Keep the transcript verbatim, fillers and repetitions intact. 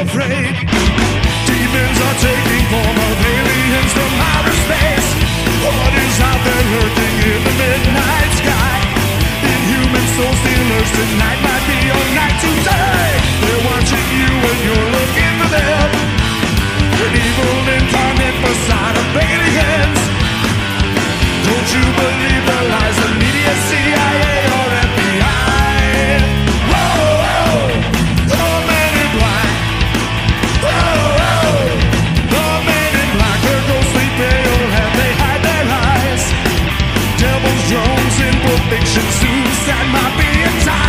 afraid. Demons are taking form of aliens from outer space. What is out there lurking in the midnight sky? Inhuman soul stealers, tonight might be your night to die. They're watching you and you're looking for them. An evil incarnate facade of aliens. Don't you believe the lies of media, C I A or F B I? Whoa, whoa, the men in black. Whoa, whoa, the men in black. They're ghostly pale and they hide their eyes. Devil's drones in fiction, suicide might be in time.